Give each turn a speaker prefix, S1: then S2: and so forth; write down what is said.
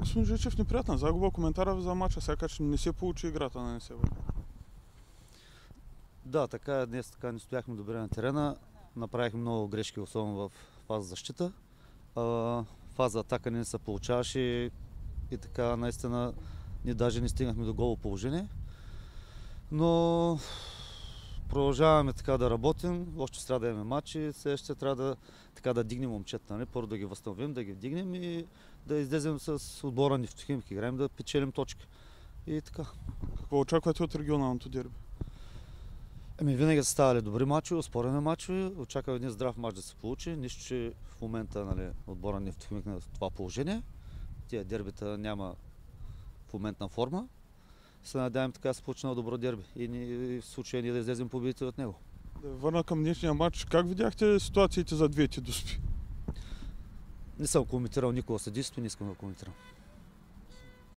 S1: Господин Жичев, неприятна загуба. Коментара ви за мача, сякаш не се получи играта на НСБ.
S2: Да, така е. Днес така не стояхме добре на терена. Направихме много грешки, особено в фаза защита. Фаза атака не се получаваше и така наистина ние даже не стигнахме до голо положение. Но продължаваме така да работим. Още трябва да имаме матчи. Следващия трябва да дигнем момчета. Нали? Първо да ги възстановим, да ги вдигнем и да излезем с отбора Нефтохим, играем да печелим точки. И така.
S1: Какво очаквате от регионалното дерби?
S2: Винаги са ставали добри мачове, спорени мачове. Очаквам един здрав мач да се получи. Нищо, че в момента отбора Нефтохим на това положение. Тия дербита няма в моментна форма. Се надявам така да се получи на добро дерби и в случая ние да излезем победители от него.
S1: Да върна към днешния матч. Как видяхте ситуациите за двете доспи?
S2: Не съм коментирал никога съдийство, не искам да коментирам.